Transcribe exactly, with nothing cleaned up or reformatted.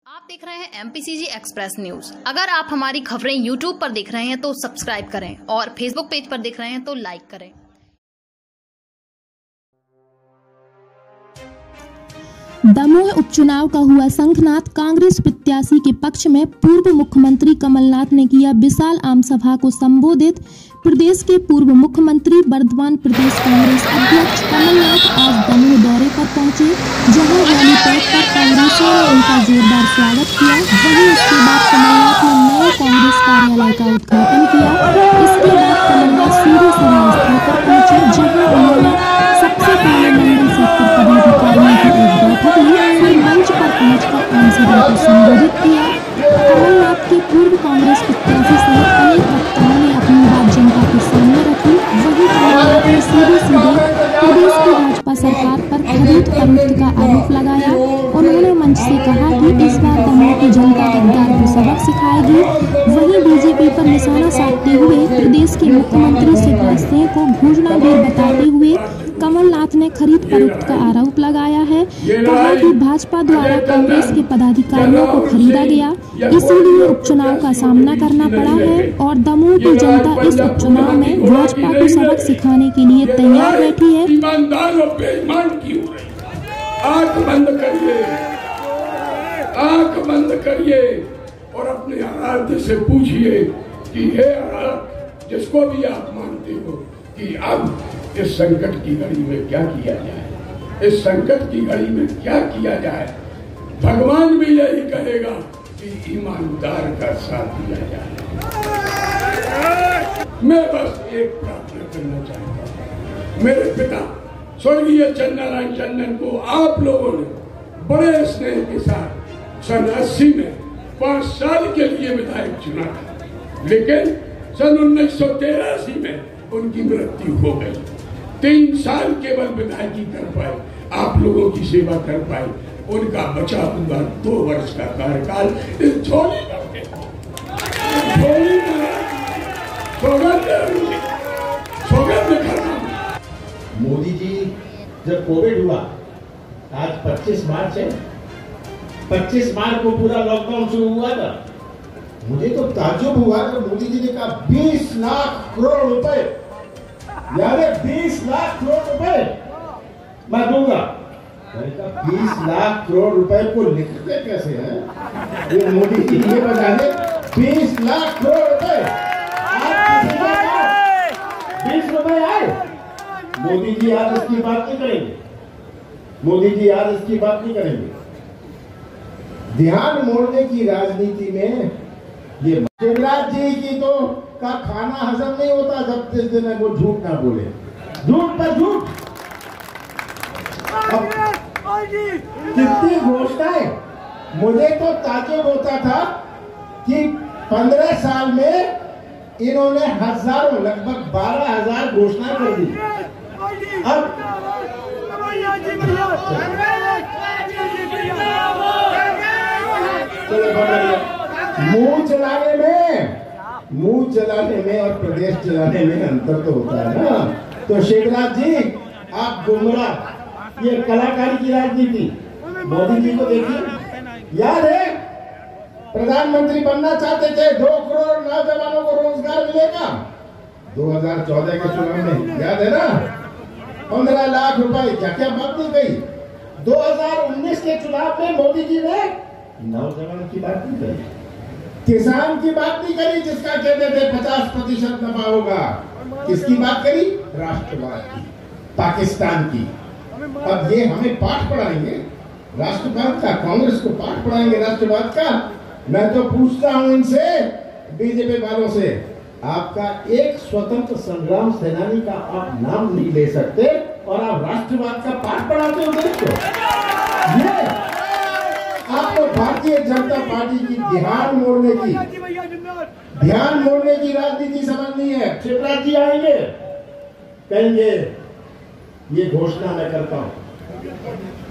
आप देख रहे हैं एमपीसीजी एक्सप्रेस न्यूज। अगर आप हमारी खबरें यूट्यूब पर देख रहे हैं तो सब्सक्राइब करें और फेसबुक पेज पर देख रहे हैं तो लाइक करें। दमोह उपचुनाव का हुआ शंखनाद। कांग्रेस प्रत्याशी के पक्ष में पूर्व मुख्यमंत्री कमलनाथ ने किया विशाल आम सभा को संबोधित। प्रदेश के पूर्व मुख्यमंत्री वर्तमान प्रदेश कांग्रेस अध्यक्ष कमलनाथ आज दमोह दौरे पर पहुंचे, जहां रैली पैड पर कांग्रेसियों ने उनका जोरदार स्वागत किया। वहीं इसके बाद कमलनाथ ने नए कांग्रेस कार्यालय का उद्घाटन किया। इसके बाद कमलनाथ सीधे सभा स्थल पर पहुंचे, जहाँ उन्होंने सबसे पहले मंडल सेक्टर पदाधिकारियों की एक बैठक ली, फिर मंच पर पहुंचकर आम सभा को संबोधित किया। कमलनाथ के पूर्व कांग्रेस प्रत्याशी सहित अनेक वक्ताओं ने अपनी बात जनता के सामने रखी। वहीं कमलनाथ ने सीधे सीधे प्रदेश की भाजपा सरकार पर खरीद फरोख्त का आरोप लगाया। उन्होंने मंच से कहा कि इस बार दमोह की जनता गद्दार को सबक सिखाएगी। वहीं बीजेपी पर निशाना साधते हुए प्रदेश के मुख्यमंत्री शिवराज सिंह को घोषणावीर बताते हुए कमलनाथ ने खरीद फरोख्त का आरोप लगाया है। कहा कि भाजपा द्वारा कांग्रेस के पदाधिकारियों को खरीदा गया, इसीलिए उपचुनाव का सामना करना पड़ा है और दमोह की जनता इस उपचुनाव में भाजपा को सबक सिखाने के लिए तैयार बैठी है। ईमानदार और बेईमान की हो रही है। आंख बंद करिए, आंख बंद करिए और अपने आराध्य से पूछिए कि हे आराध्य, जिसको भी आप मानते हो, कि अब इस संकट की घड़ी में क्या किया जाए, इस संकट की घड़ी में क्या किया जाए। भगवान भी यही कहेगा कि ईमानदार का साथ दिया जाए। मैं बस एक प्रार्थना करना चाहता हूँ, मेरे पिता स्वर्गीय चंद्रनारायण टंडन को आप लोगों ने बड़े स्नेह के साथ सन अस्सी में पांच साल के लिए विधायक चुना था, लेकिन सन उन्नीस सौ तिरासी में उनकी मृत्यु हो गई। तीन साल केवल विधायकी कर पाए, आप लोगों की सेवा कर पाए। उनका बचा हुआ दो वर्ष का कार्यकाल इस झोली में झोली में सौगंध सौगंध करना। मोदी जी जब कोविड हुआ, आज पच्चीस मार्च है, पच्चीस मार्च को पूरा लॉकडाउन शुरू हुआ था। मुझे तो ताज्जुब हुआ कि मोदी जी ने कहा बीस लाख करोड़ रुपए, यानी बीस लाख करोड़ रुपए मैं दूंगा। बीस लाख करोड़ रुपए को लिखते कैसे हैं ये मोदी जी? ये बताने बीस लाख करोड़ रुपए बीस रुपए आए। मोदी जी आज इसकी बात नहीं करेंगे, मोदी जी आज इसकी बात नहीं करेंगे। ध्यान मोड़ने की राजनीति में ये शिवराज जी की तो का खाना हजम नहीं होता जब जिस दिन वो झूठ ना बोले, झूठ पर झूठ। कितनी घोषणाएं, मुझे तो ताज्जुब होता था कि पंद्रह साल में इन्होंने हजारों, लगभग बारह हजार घोषणाएं कर दी। अब मुंह चलाने में मुंह चलाने में और प्रदेश चलाने में अंतर तो होता है ना। तो शिवराज जी आप गुमराह, ये कलाकारी की राजनीति। मोदी जी को देखिए, याद है प्रधानमंत्री बनना चाहते थे, दो करोड़ नौजवानों को रोजगार मिलेगा दो हजार चौदह के चुनाव में, याद है ना, पंद्रह लाख रुपए, क्या क्या बात नहीं गई। दो हजार उन्नीस के चुनाव में मोदी जी ने नौजवान की बात नहीं करी, किसान की बात नहीं करी, जिसका कहते थे पचास प्रतिशत नफा होगा। किसकी बात करी? राष्ट्रवाद की, पाकिस्तान की। अब ये हमें पाठ पढ़ाएंगे राष्ट्रवाद का, कांग्रेस को पाठ पढ़ाएंगे राष्ट्रवाद का। मैं तो पूछता हूं इनसे, बीजेपी वालों से, आपका एक स्वतंत्र संग्राम सेनानी का आप नाम नहीं ले सकते और आप राष्ट्रवाद का पाठ पढ़ाते हो देश को। ये आपको भारतीय जनता पार्टी की ध्यान मोड़ने की ध्यान मोड़ने की राजनीति समझनी है। शिवराज जी आएंगे, कहेंगे ये घोषणा मैं करता हूं,